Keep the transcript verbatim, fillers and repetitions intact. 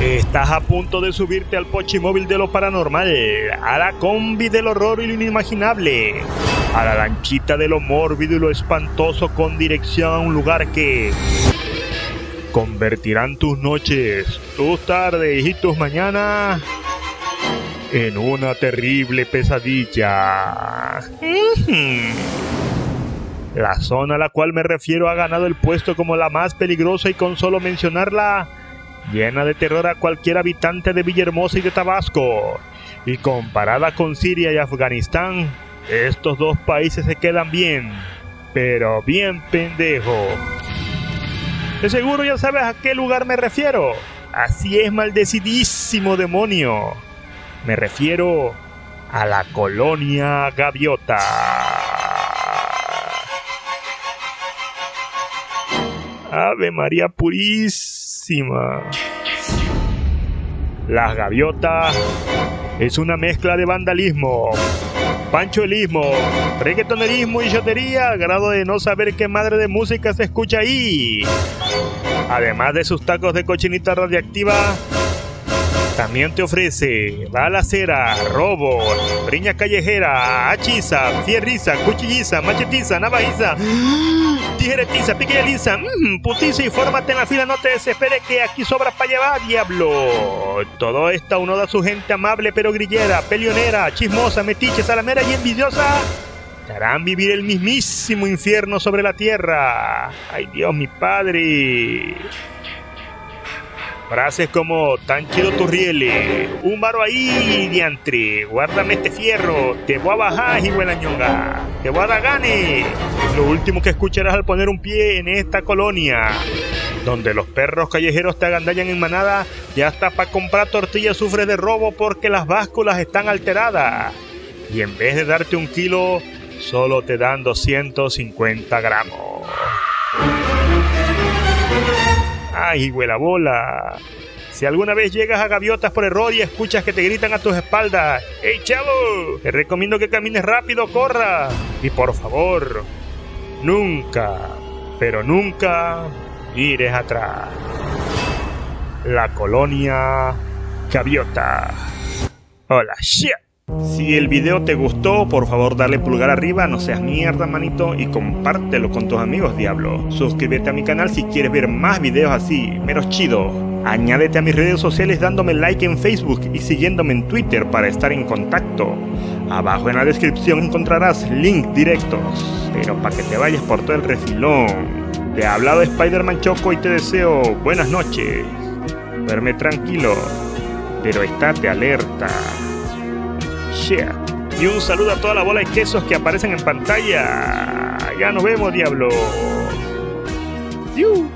Estás a punto de subirte al pochimóvil de lo paranormal, a la combi del horror y lo inimaginable, a la lanchita de lo mórbido y lo espantoso con dirección a un lugar que convertirán tus noches, tus tardes y tus mañanas en una terrible pesadilla. La zona a la cual me refiero ha ganado el puesto como la más peligrosa y con solo mencionarla llena de terror a cualquier habitante de Villahermosa y de Tabasco. Y comparada con Siria y Afganistán, estos dos países se quedan bien, pero bien pendejos. De seguro ya sabes a qué lugar me refiero. Así es, maldecidísimo demonio. Me refiero a la colonia Gaviota. Ave María Purísima. Las Gaviotas es una mezcla de vandalismo, pancholismo, reggaetonerismo y chotería al grado de no saber qué madre de música se escucha ahí. Además de sus tacos de cochinita radiactiva, también te ofrece balacera, robo, riña callejera, hachiza, fierriza, cuchilliza, machetiza, navajiza, tijeretiza, piqueliza, mmm, putiza y fórmate en la fila, no te desesperes que aquí sobra para llevar, diablo. Todo esto uno da a su gente amable pero grillera, peleonera, chismosa, metiche, salamera y envidiosa. Te harán vivir el mismísimo infierno sobre la tierra. Ay Dios, mi padre. Frases como, tan chido tus rieles, un varo ahí, diantre, guárdame este fierro, te voy a bajar, ñonga, te voy a dar gane. Lo último que escucharás al poner un pie en esta colonia, donde los perros callejeros te agandallan en manada y hasta para comprar tortillas sufres de robo porque las básculas están alteradas. Y en vez de darte un kilo, solo te dan doscientos cincuenta gramos. ¡Ay, huela bola! Si alguna vez llegas a Gaviotas por error y escuchas que te gritan a tus espaldas, ¡hey, chavo! Te recomiendo que camines rápido, corra. Y por favor, nunca, pero nunca mires atrás. La colonia Gaviota. Hola, shit. Si el video te gustó, por favor dale pulgar arriba, no seas mierda, manito, y compártelo con tus amigos, diablo. Suscríbete a mi canal si quieres ver más videos así, meros chidos. Añádete a mis redes sociales dándome like en Facebook y siguiéndome en Twitter para estar en contacto. Abajo en la descripción encontrarás links directos, pero para que te vayas por todo el refilón. Te ha hablado Spider-Man Choco y te deseo buenas noches. Duerme tranquilo, pero estate alerta. Yeah. Y un saludo a toda la bola de quesos que aparecen en pantalla. Ya nos vemos, diablo. ¡Yuh!